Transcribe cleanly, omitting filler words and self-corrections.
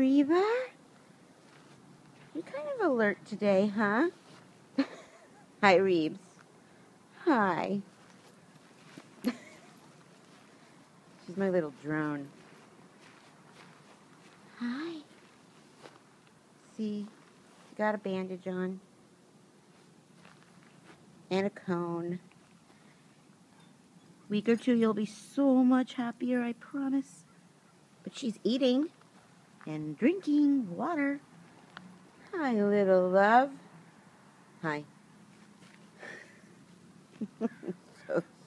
Reba? You're kind of alert today, huh? Hi, Reebs. Hi. She's my little drone. Hi. See, got a bandage on. And a cone. Week or two, you'll be so much happier, I promise. But she's eating and drinking water. Hi, little love. Hi. So